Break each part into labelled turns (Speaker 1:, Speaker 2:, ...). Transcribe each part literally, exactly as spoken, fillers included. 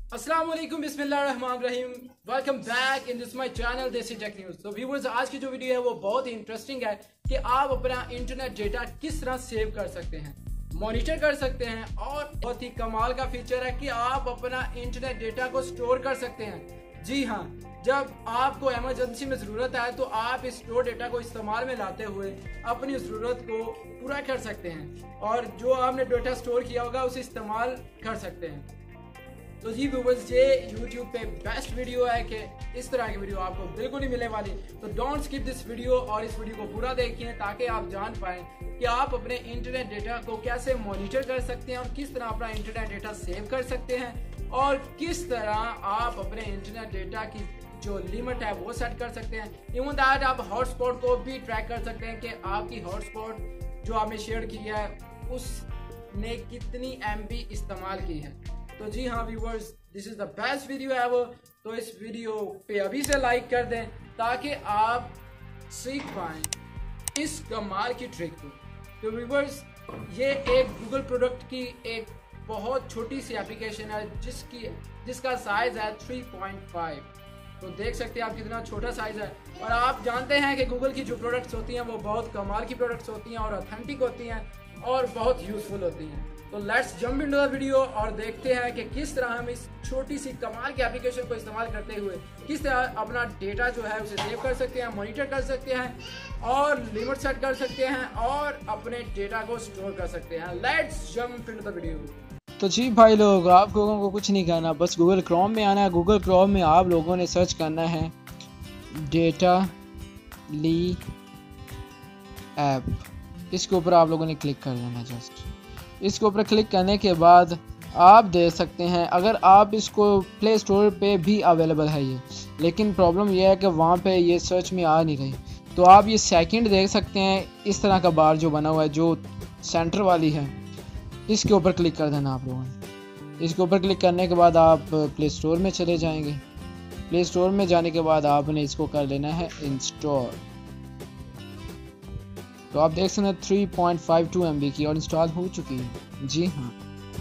Speaker 1: अस्सलाम वालेकुम, बिस्मिल्लाहिर्रहमानिर्रहीम। Welcome back in this my channel Desi tech news. तो व्यूअर्स, आज की जो वीडियो है वो बहुत ही इंटरेस्टिंग है कि आप अपना इंटरनेट डेटा किस तरह सेव कर सकते हैं, मॉनिटर कर सकते हैं, और बहुत ही कमाल का फीचर है कि आप अपना इंटरनेट डेटा को स्टोर कर सकते हैं। जी हाँ, जब आपको इमरजेंसी में ज़रूरत है तो आप इस स्टोर डेटा को इस्तेमाल में लाते हुए अपनी ज़रूरत को पूरा कर सकते हैं और जो आपने डेटा स्टोर किया होगा उसे इस्तेमाल कर सकते हैं। तो जी व्यूअर्स, ये यूट्यूब पे बेस्ट वीडियो है कि इस तरह की वीडियो आपको बिल्कुल नहीं मिलने वाली। तो डोंट स्किप दिस वीडियो और इस वीडियो को पूरा देखिए ताकि आप जान पाएं कि आप अपने इंटरनेट डेटा को कैसे मॉनिटर कर सकते हैं और किस तरह अपना इंटरनेट डेटा सेव कर सकते हैं और किस तरह आप अपने इंटरनेट डेटा की जो लिमिट है वो सेट कर सकते हैं। इवन दैट आप हॉटस्पॉट को भी ट्रैक कर सकते हैं कि आपकी हॉटस्पॉट जो आपने शेयर की है उसने कितनी एम बी इस्तेमाल की है। तो जी हाँ viewers, this is the best video ever. तो इस वीडियो पे अभी से लाइक कर दें ताकि आप सीख पाएं इस कमाल की ट्रिक को। तो व्यूवर्स, ये एक गूगल प्रोडक्ट की एक बहुत छोटी सी एप्लीकेशन है जिसकी जिसका साइज है थ्री पॉइंट फाइव। तो देख सकते हैं आप कितना छोटा साइज है। और आप जानते हैं कि गूगल की जो प्रोडक्ट्स होती हैं वो बहुत कमाल की प्रोडक्ट्स होती हैं और ऑथेंटिक होती हैं और बहुत यूजफुल होती हैं। तो let's jump into the video और देखते हैं कि किस तरह हम इस छोटी सी कमाल की एप्लीकेशन को इस्तेमाल करते हुए किस तरह अपना डेटा जो है उसे सेव कर सकते हैं, मॉनिटर कर सकते हैं और लिमिट सेट कर सकते हैं और अपने डेटा को स्टोर कर सकते हैं। Let's jump into the video.
Speaker 2: तो जी भाई लोग, आप लोगों को कुछ नहीं करना, बस गूगल क्रोम में आना है। गूगल क्रोम में आप लोगों ने सर्च करना है डेटा ली ऐप। इसके ऊपर आप लोगों ने क्लिक कर देना। जस्ट इसके ऊपर क्लिक करने के बाद आप देख सकते हैं, अगर आप इसको प्ले स्टोर पे भी अवेलेबल है ये, लेकिन प्रॉब्लम ये है कि वहाँ पे ये सर्च में आ नहीं रही। तो आप ये सेकंड देख सकते हैं, इस तरह का बार जो बना हुआ है जो सेंटर वाली है, इसके ऊपर क्लिक कर देना आप लोगों ने। इसके ऊपर क्लिक करने के बाद आप प्ले स्टोर में चले जाएंगे। प्ले स्टोर में जाने के बाद आपने इसको कर लेना है इंस्टॉल। तो आप देख सकते हैं three point five two MB बी की और इंस्टॉल हो चुकी है। जी हाँ,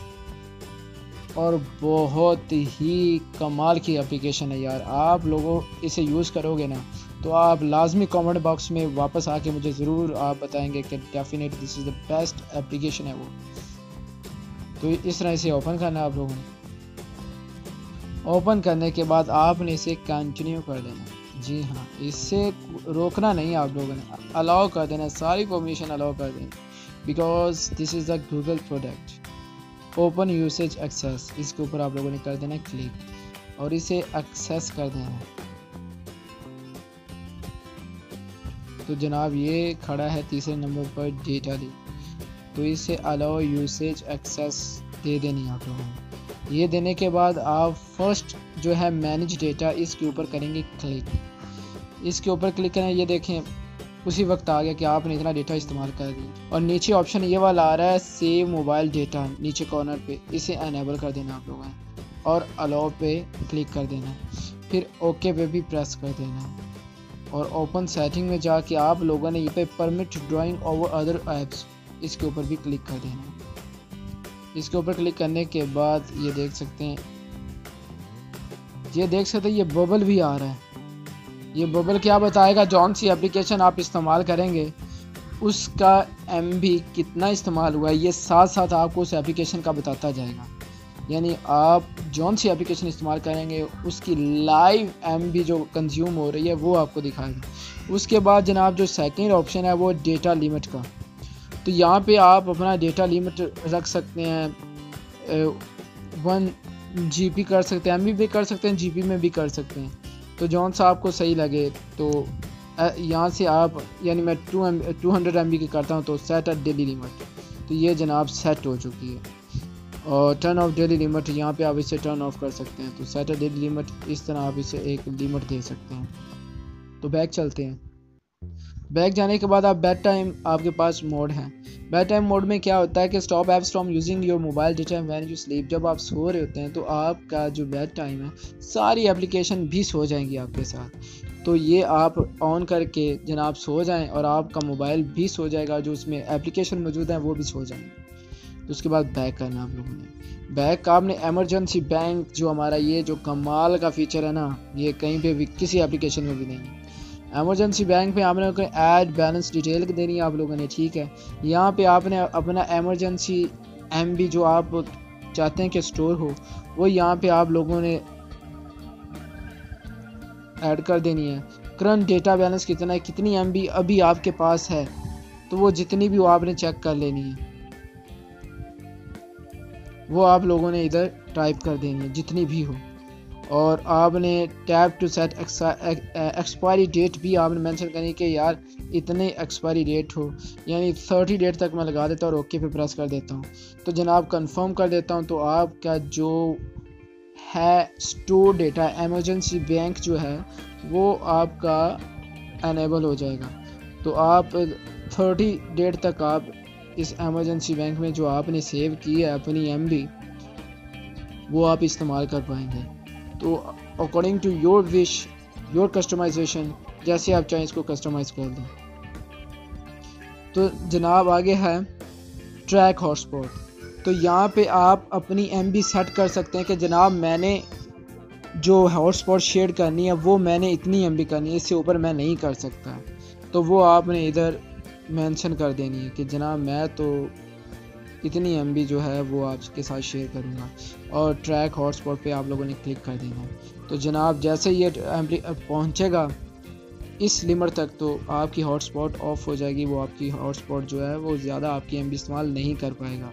Speaker 2: और बहुत ही कमाल की एप्लीकेशन है यार। आप लोगों इसे यूज़ करोगे ना तो आप लाजमी कमेंट बॉक्स में वापस आके मुझे ज़रूर आप बताएंगे कि definite this is the best application है वो। तो इस तरह इसे ओपन करना है आप लोगों ने। ओपन करने के बाद आपने इसे कंटिन्यू कर देना। जी हाँ, इससे रोकना नहीं, आप लोगों ने अलाउ कर देना, सारी परमिशन अलाउ कर देनी, because this is the Google product. Open usage access, इसके ऊपर आप लोगों ने कर देना क्लिक और इसे एक्सेस कर देना। तो जनाब ये खड़ा है तीसरे नंबर पर डेटा ली, तो इसे अलाउ यूसेज एक्सेस दे देनी आप लोगों ने। ये देने के बाद आप फर्स्ट जो है मैनेज डेटा, इसके ऊपर करेंगे क्लिक। इसके ऊपर क्लिक करें, ये देखें उसी वक्त आ गया कि आपने इतना डेटा इस्तेमाल कर दिया। और नीचे ऑप्शन ये वाला आ रहा है सेव मोबाइल डेटा, नीचे कॉर्नर पे, इसे अनेबल कर देना आप लोगों ने और अलाउ पे क्लिक कर देना। फिर ओके पे भी प्रेस कर देना और ओपन सेटिंग में जाके आप लोगों ने ये पे permit drawing over other apps, इसके ऊपर भी क्लिक कर देना। इसके ऊपर क्लिक करने के बाद ये देख सकते हैं, ये देख सकते हैं ये बबल भी आ रहा है। ये बबल क्या बताएगा, जौन सी एप्लीकेशन आप इस्तेमाल करेंगे उसका एमबी कितना इस्तेमाल हुआ है, ये साथ साथ आपको उस एप्लीकेशन का बताता जाएगा। यानी आप जौन सी एप्लीकेशन इस्तेमाल करेंगे उसकी लाइव एमबी जो कंज्यूम हो रही है वो आपको दिखाएगा। उसके बाद जनाब जो सेकंड ऑप्शन है वो डेटा लिमिट का। तो यहाँ पे आप अपना डेटा लिमिट रख सकते हैं, वन जी बी कर सकते हैं, एम बी भी कर सकते हैं, जी बी में भी कर सकते हैं। तो जौन सा आपको सही लगे तो यहाँ से आप, यानी मैं two M two hundred MB बी की करता हूँ तो सेट एट डेली लिमिट। तो ये जनाब सेट हो चुकी है। और टर्न ऑफ डेली लिमिट, यहाँ पे आप इसे टर्न ऑफ कर सकते हैं। तो सेट एट डेली लिमिट, इस तरह आप इसे एक लिमिट दे सकते हैं। तो बैक चलते हैं। बैक जाने के बाद आप बेड टाइम, आपके पास मोड है। बेड टाइम मोड में क्या होता है कि stop apps from using your mobile data when you sleep. जब आप सो रहे होते हैं तो आपका जो बेड टाइम है सारी एप्लीकेशन भी सो जाएंगी आपके साथ। तो ये आप ऑन करके जनाब सो जाएं और आपका मोबाइल भी सो जाएगा, जो उसमें एप्लीकेशन मौजूद है वो भी सो जाएंगे। तो उसके बाद बैक करना आप लोगों ने। बैक का आपने इमरजेंसी बैंक जो हमारा ये जो कमाल का फीचर है ना, ये कहीं पे भी किसी एप्लीकेशन में भी नहीं है। इमरजेंसी बैंक में आपने को ऐड बैलेंस डिटेल देनी है आप लोगों ने, ठीक है। यहाँ पे आपने अपना इमरजेंसी एम बी जो आप चाहते हैं कि स्टोर हो, वो यहाँ पे आप लोगों ने ऐड कर देनी है। करंट डेटा बैलेंस कितना है, कितनी एम बी अभी आपके पास है, तो वो जितनी भी वो आपने चेक कर लेनी है, वो आप लोगों ने इधर टाइप कर देनी है जितनी भी हो। और आपने tap to set expiry date भी आपने मेंशन करनी कि यार इतने एक्सपायरी डेट हो, यानी थर्टी डेट तक मैं लगा देता हूँ और ओके पे प्रेस कर देता हूँ। तो जनाब कंफर्म कर देता हूँ, तो आपका जो है स्टोर डेटा इमरजेंसी बैंक जो है वो आपका अनेबल हो जाएगा। तो आप थर्टी डेट तक आप इस इमरजेंसी बैंक में जो आपने सेव की है अपनी एम बी, वो आप इस्तेमाल कर पाएंगे। तो according to your wish, your customisation, जैसे आप चाहें इसको कस्टमाइज कर दें। तो जनाब आगे है ट्रैक हॉटस्पॉट। तो यहाँ पे आप अपनी एम बी सेट कर सकते हैं कि जनाब मैंने जो हॉटस्पॉट शेयर करनी है वो मैंने इतनी एम बी करनी है, इससे ऊपर मैं नहीं कर सकता। तो वो आपने इधर मेंशन कर देनी है कि जनाब मैं तो इतनी एम बी जो है वो आपके साथ शेयर करूँगा, और ट्रैक हॉटस्पॉट पे आप लोगों ने क्लिक कर देना है। तो जनाब जैसे ये पहुँचेगा इस लिमिट तक, तो आपकी हॉटस्पॉट ऑफ हो जाएगी। वो आपकी हॉटस्पॉट जो है वो ज़्यादा आपकी एम बी इस्तेमाल नहीं कर पाएगा।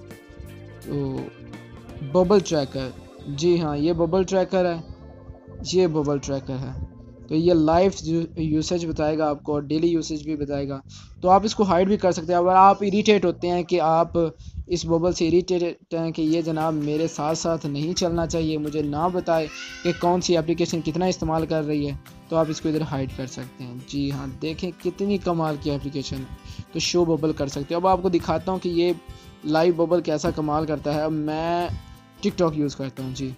Speaker 2: तो बबल ट्रैकर, जी हाँ ये बबल ट्रैकर है, ये बबल ट्रैकर है। तो ये लाइव यूसेज बताएगा आपको और डेली यूसेज भी बताएगा। तो आप इसको हाइड भी कर सकते हैं। अगर आप इरिटेट होते हैं कि आप इस बबल से इरिटेट हैं कि ये जनाब मेरे साथ साथ नहीं चलना चाहिए, मुझे ना बताए कि कौन सी एप्लीकेशन कितना इस्तेमाल कर रही है, तो आप इसको इधर हाइड कर सकते हैं। जी हाँ देखें कितनी कमाल की एप्लीकेशन है। तो शो बबल कर सकते हैं। अब आपको दिखाता हूँ कि ये लाइव बबल कैसा कमाल करता है। अब मैं टिकटॉक यूज़ करता हूँ जी।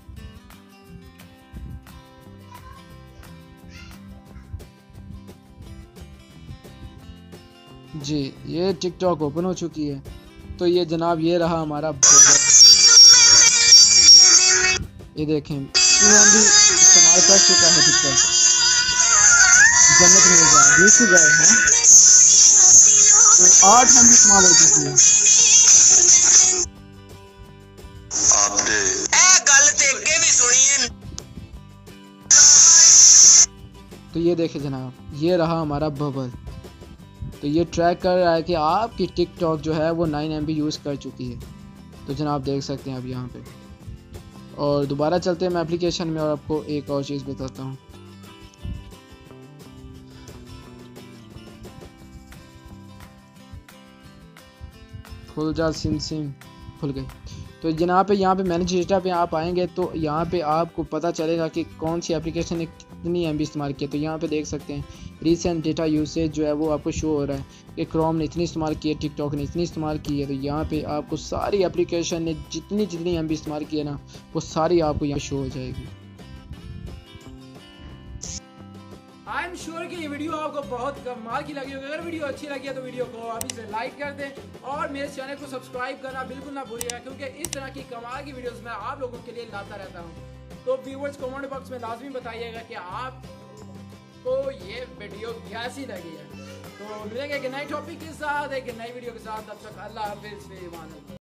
Speaker 2: जी ये टिकटॉक ओपन हो चुकी है। तो ये जनाब ये रहा हमारा बबल। ये देखें भी इस्तेमाल कर चुका है टिकटॉक। जन्नत में जा बीस गए हैं तो आठ हम इस्तेमाल हो चुकी है।
Speaker 3: आपने ए गल ते के भी सुनी है।
Speaker 2: तो ये देखे जनाब ये रहा हमारा बबल। तो ये ट्रैक कर रहा है कि आपकी टिकटॉक जो है वो नाइन एम बी यूज़ कर चुकी है। तो जनाब देख सकते हैं अब यहाँ पे। और दोबारा चलते हैं मैं एप्लीकेशन में और आपको एक और चीज़ बताता हूँ। खुल जा सिम सिम खुल गई। तो जनाब पे यहाँ पे मैनेज डेटा पे आप आएंगे तो यहाँ पे आपको पता चलेगा कि कौन सी एप्लीकेशन ने कितनी एम बी इस्तेमाल की है। तो यहाँ पे देख सकते हैं रीसेंट डेटा यूसेज जो है वो आपको शो हो रहा है कि क्रोम ने इतनी इस्तेमाल की है, टिकटॉक ने इतनी इस्तेमाल की है। तो यहाँ पे आपको सारी एप्लीकेशन ने जितनी जितनी एम बी इस्तेमाल की है ना, वो सारी आपको यहाँ शो हो जाएगी।
Speaker 1: आई एम श्योर कि ये वीडियो आपको बहुत कमाल की लगी होगी। अगर वीडियो अच्छी लगी है तो वीडियो को अभी से लाइक कर दें और मेरे चैनल को सब्सक्राइब करना बिल्कुल ना भूलिएगा, क्योंकि इस तरह की कमाल की वीडियोस मैं आप लोगों के लिए लाता रहता हूँ। तो व्यूअर्स कमेंट बॉक्स में लाजमी बताइएगा कि आपको ये वीडियो कैसी लगी है। तो मिलेंगे एक नए टॉपिक के साथ, एक नई वीडियो के साथ। तब तक अल्लाह हाफिज़।